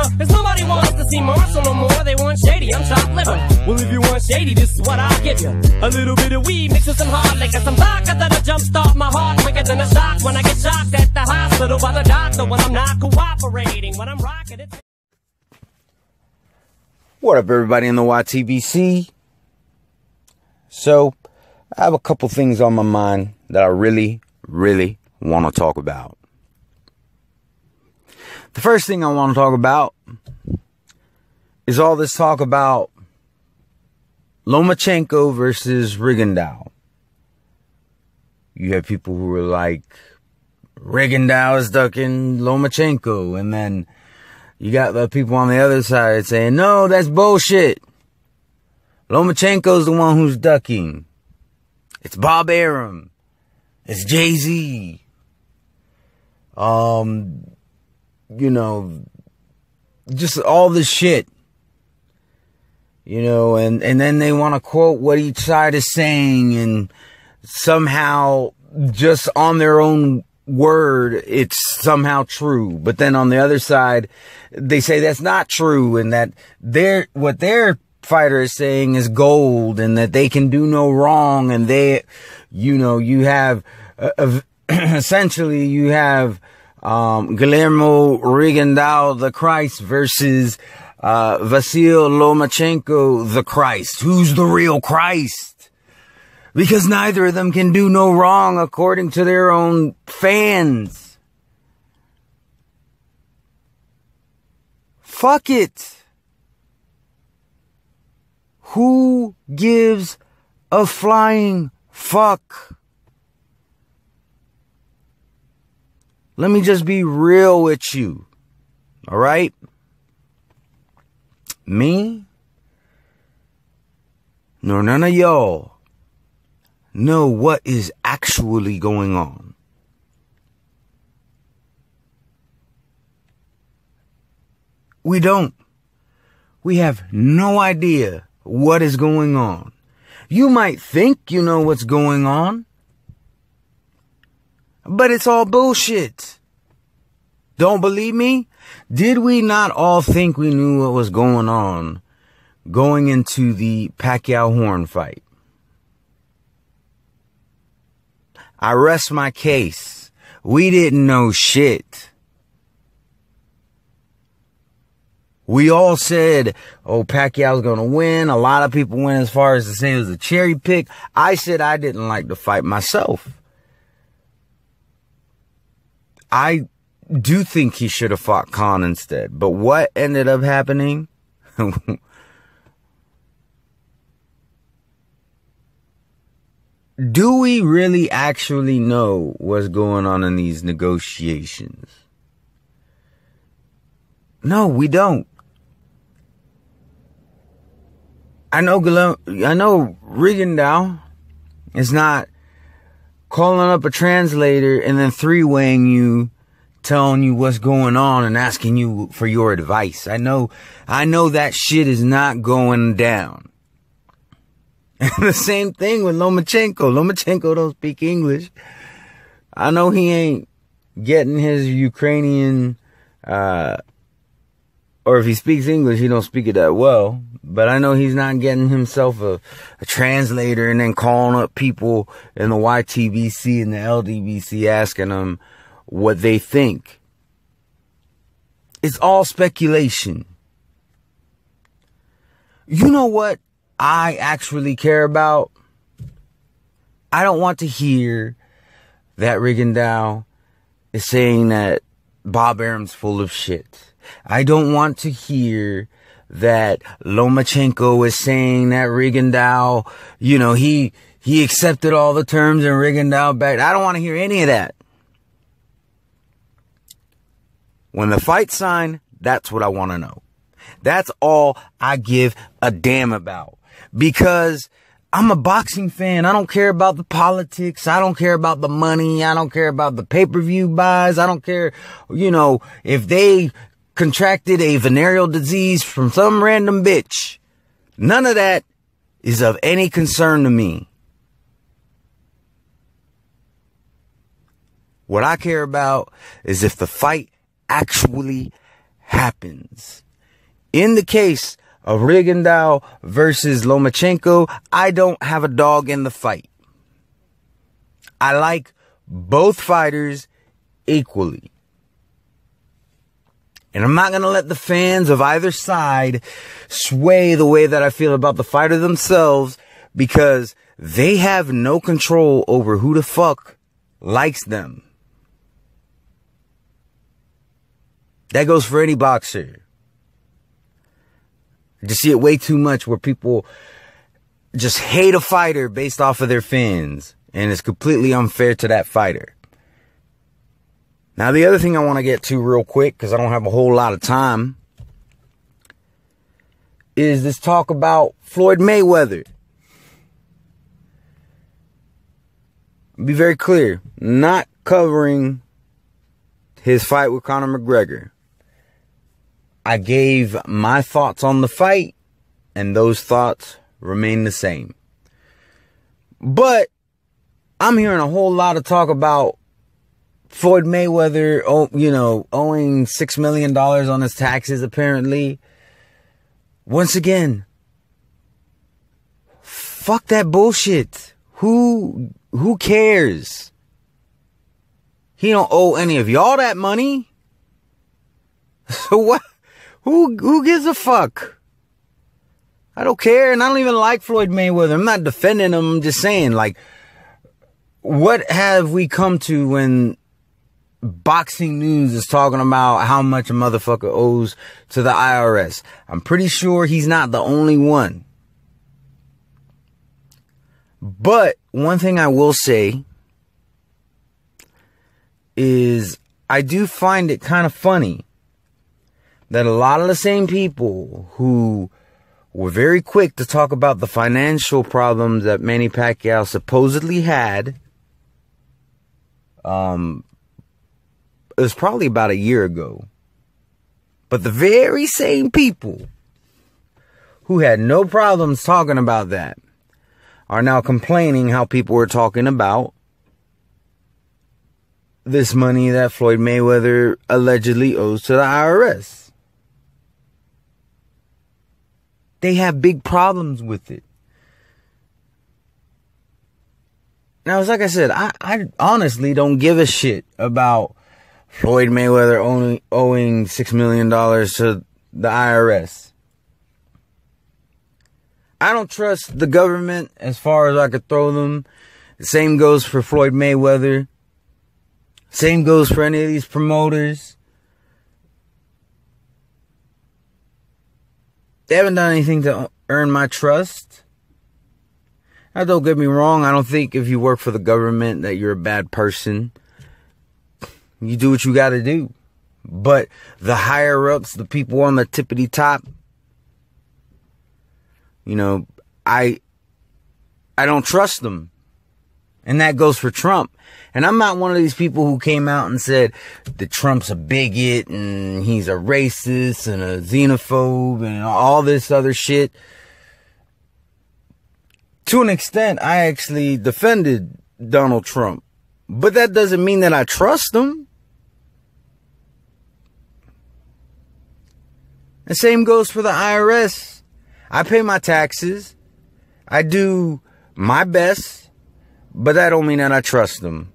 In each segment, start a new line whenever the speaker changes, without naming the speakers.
Cause nobody wants to see Marshall no more. They want shady, I'm chopped liver. Well, if you want shady, this is what I'll give you. A little bit of weed mixed with some hard liquor, some vodka that'll jumpstart my heart quicker than a shock when I get shocked at the hospital by the doctor when I'm not cooperating. When I'm rocking it.
What up, everybody in the YTBC? So, I have a couple things on my mind that I really want to talk about. The first thing I want to talk about is all this talk about Lomachenko versus Rigondeaux. You have people who are like, Rigondeaux is ducking Lomachenko, and then you got the people on the other side saying, no, that's bullshit. Lomachenko's the one who's ducking. It's Bob Arum. It's Jay-Z. You know, just all this shit. You know, and then they want to quote what each side is saying, and somehow just on their own word, it's somehow true. But then on the other side, they say that's not true, and that what their fighter is saying is gold, and that they can do no wrong. And they, you know, you have essentially you have Guillermo Rigondeaux the Christ versus Vasyl Lomachenko the Christ. Who's the real Christ? Because neither of them can do no wrong according to their own fans. Fuck it. Who gives a flying fuck? Let me just be real with you. All right? Me, nor none of y'all know what is actually going on. We don't. We have no idea what is going on. You might think you know what's going on, but it's all bullshit. Don't believe me? Did we not all think we knew what was going on going into the Pacquiao-Horn fight? I rest my case. We didn't know shit. We all said, oh, Pacquiao's going to win. A lot of people went as far as to say it was a cherry pick. I said I didn't like the fight myself. I do think he should have fought Khan instead. But what ended up happening? Do we really actually know what's going on in these negotiations? No, we don't. I know Rigondeaux is not calling up a translator and then three-weighing you, telling you what's going on and asking you for your advice. I know that shit is not going down. And the same thing with Lomachenko. Lomachenko don't speak English. I know he ain't getting his Ukrainian, or if he speaks English, he don't speak it that well. But I know he's not getting himself a translator and then calling up people in the YTBC and the LDBC asking them what they think. It's all speculation. You know what I actually care about? I don't want to hear that Rigondeaux is saying that Bob Arum's full of shit. I don't want to hear that Lomachenko is saying that Rigondeaux, you know, he accepted all the terms and Rigondeaux back. I don't want to hear any of that. When the fight's signed, that's what I want to know. That's all I give a damn about. Because I'm a boxing fan. I don't care about the politics. I don't care about the money. I don't care about the pay-per-view buys. I don't care, you know, if they contracted a venereal disease from some random bitch. None of that is of any concern to me. What I care about is if the fight actually happens. In the case of Rigondeaux versus Lomachenko, I don't have a dog in the fight. I like both fighters equally. And I'm not going to let the fans of either side sway the way that I feel about the fighter themselves, because they have no control over who the fuck likes them. That goes for any boxer. I just see it way too much where people just hate a fighter based off of their fans. And it's completely unfair to that fighter. Now, the other thing I want to get to real quick, because I don't have a whole lot of time, is this talk about Floyd Mayweather. Be very clear, not covering his fight with Conor McGregor. I gave my thoughts on the fight, and those thoughts remain the same. But I'm hearing a whole lot of talk about Floyd Mayweather, owing $6 million on his taxes, apparently. Once again, fuck that bullshit. Who cares? He don't owe any of y'all that money. So what? Who gives a fuck? I don't care, and I don't even like Floyd Mayweather. I'm not defending him. I'm just saying, like, what have we come to when Boxing News is talking about how much a motherfucker owes to the IRS? I'm pretty sure he's not the only one. But one thing I will say is I do find it kind of funny that a lot of the same people who were very quick to talk about the financial problems that Manny Pacquiao supposedly had, it was probably about a year ago. But the very same people who had no problems talking about that are now complaining how people were talking about this money that Floyd Mayweather allegedly owes to the IRS. They have big problems with it. Now, it's like I said, I honestly don't give a shit about Floyd Mayweather owing $6 million to the IRS. I don't trust the government as far as I could throw them. The same goes for Floyd Mayweather. Same goes for any of these promoters. They haven't done anything to earn my trust. Now, don't get me wrong. I don't think if you work for the government that you're a bad person. You do what you got to do. But the higher ups, the people on the tippity top, I don't trust them. And that goes for Trump. And I'm not one of these people who came out and said that Trump's a bigot and he's a racist and a xenophobe and all this other shit. To an extent, I actually defended Donald Trump. But that doesn't mean that I trust him. The same goes for the IRS. I pay my taxes. I do my best. But that don't mean that I trust them.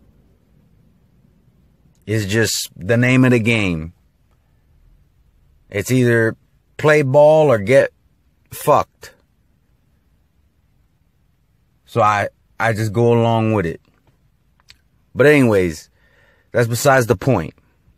It's just the name of the game. It's either play ball or get fucked. So I just go along with it. But anyways, that's besides the point.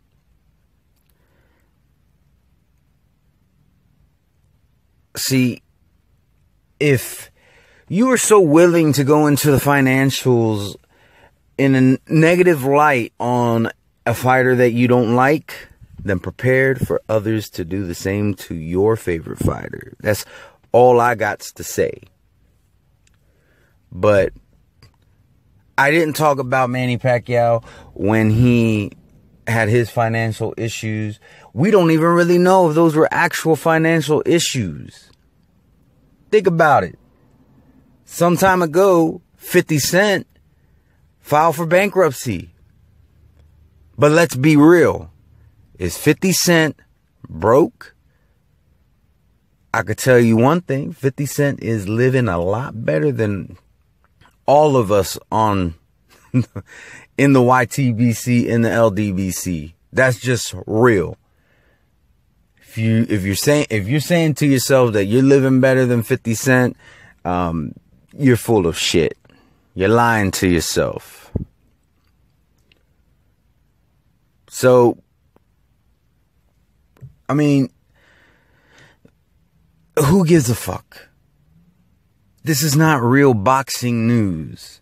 See, if you are so willing to go into the financials in a negative light on a fighter that you don't like, then prepared for others to do the same to your favorite fighter. That's all I got to say. But I didn't talk about Manny Pacquiao when he had his financial issues. We don't even really know if those were actual financial issues. Think about it. Some time ago, 50 Cent filed for bankruptcy. But let's be real. Is 50 Cent broke, I could tell you one thing. 50 Cent is living a lot better than all of us in the YTBC, in the LDBC. That's just real. If you're saying to yourself that you're living better than 50 Cent, you're full of shit. You're lying to yourself. So, I mean, who gives a fuck? This is not real boxing news.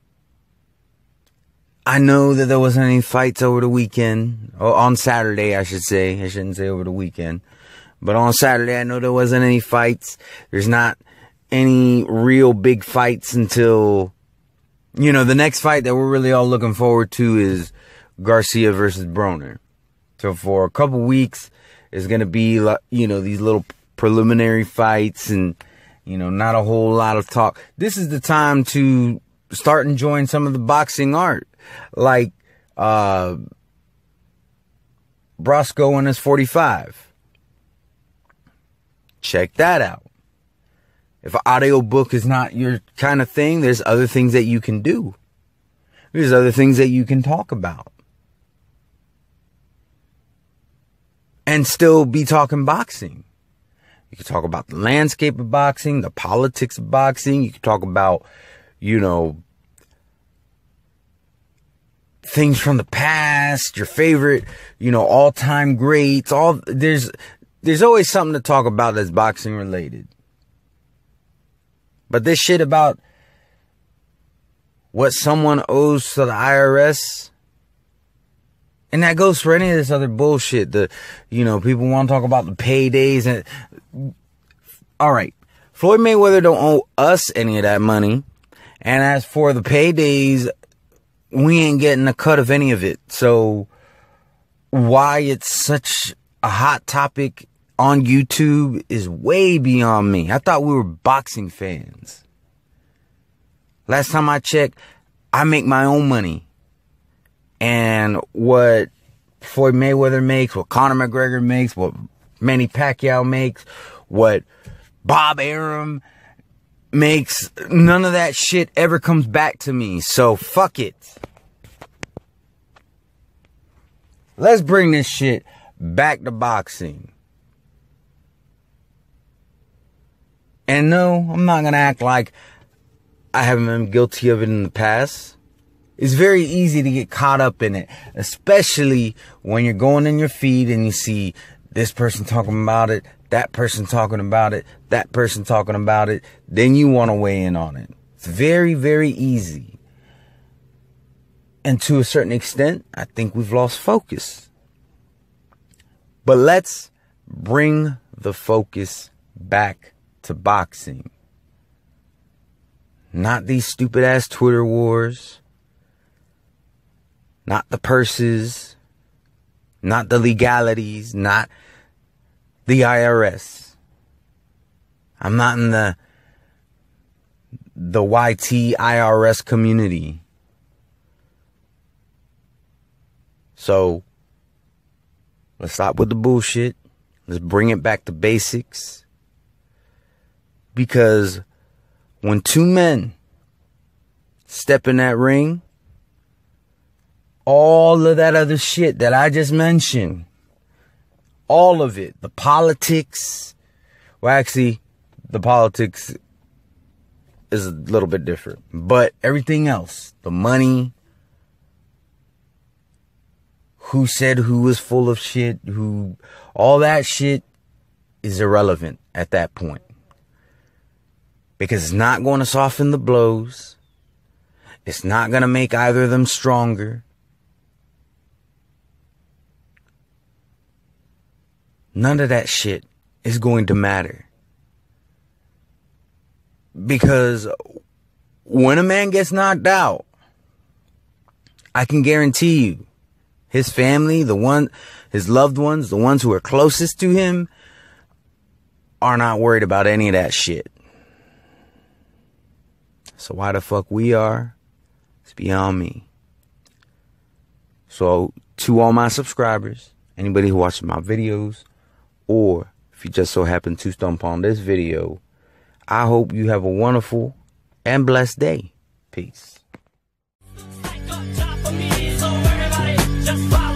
I know that there wasn't any fights over the weekend, or on Saturday, I should say. I shouldn't say over the weekend. But on Saturday, I know there wasn't any fights. There's not any real big fights until, the next fight that we're really all looking forward to is Garcia versus Broner. So for a couple weeks, it's going to be, these little preliminary fights and, not a whole lot of talk. This is the time to start enjoying some of the boxing art. Like, Brosco and his 45. Check that out. If an audiobook is not your kind of thing, there's other things that you can do. There's other things that you can talk about. And still be talking boxing. You can talk about the landscape of boxing, the politics of boxing. You can talk about, things from the past, your favorite, all-time greats. There's always something to talk about that's boxing related. But this shit about what someone owes to the IRS, and that goes for any of this other bullshit. People want to talk about the paydays and, all right, Floyd Mayweather don't owe us any of that money. And as for the paydays, we ain't getting a cut of any of it. So why it's such a hot topic on YouTube is way beyond me. I thought we were boxing fans. Last time I checked, I make my own money. And what Floyd Mayweather makes, what Conor McGregor makes, what Manny Pacquiao makes, what Bob Arum makes, none of that shit ever comes back to me. So fuck it. Let's bring this shit back to boxing. And no, I'm not going to act like I haven't been guilty of it in the past. It's very easy to get caught up in it, especially when you're going in your feed and you see this person talking about it, that person talking about it, that person talking about it. Then you want to weigh in on it. It's very, very easy. And to a certain extent, I think we've lost focus. But let's bring the focus back to boxing. Not these stupid ass Twitter wars. Not the purses. Not the legalities. Not the IRS. I'm not in the YT IRS community. So let's stop with the bullshit. Let's bring it back to basics. Because when two men step in that ring, all of that other shit that I just mentioned, all of it, the politics, well, actually, the politics is a little bit different. But everything else, the money, who said who was full of shit, all that shit is irrelevant at that point. Because it's not going to soften the blows. It's not going to make either of them stronger. None of that shit is going to matter. Because when a man gets knocked out, I can guarantee you, his family, his loved ones, the ones who are closest to him, are not worried about any of that shit. So why the fuck we are, it's beyond me. So to all my subscribers, anybody who watches my videos or if you just so happen to stump on this video, I hope you have a wonderful and blessed day. Peace.
Like a job for me, so everybody just